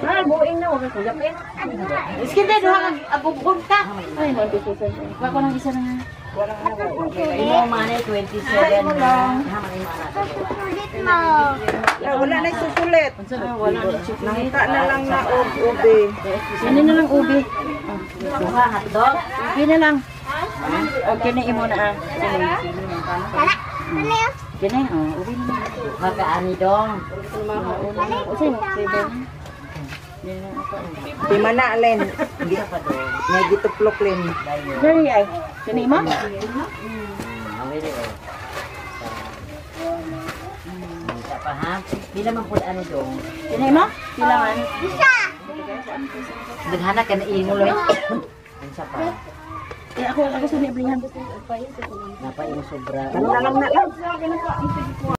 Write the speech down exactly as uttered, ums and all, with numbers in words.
Ah, buing na wag ko yapin. Iskin din duha kag agubgon ka. Ay, mo dito sa. Wa ko nang isa na. Wala na ako. Imo man ay twenty-seven lang. Wala na susulit. Wala na susulit. Nangita na lang na ube. Sino na lang ubi? Duha hotdog. Ubi na lang. Okay na imo na ah. Kini oh, ubi na. Duha ka ani dong. Usa mo seven. Di mana len. Di pa do. May gituplok len. Dari ay. Kini mo? Pa ha? Pila man pud ano dong? Kini mo? Pila man? Isa. Daghana ka na imo loy. Unsa pa? Eh ako ako sa niblihan. Napa imo sobra. Ano na lang na lang.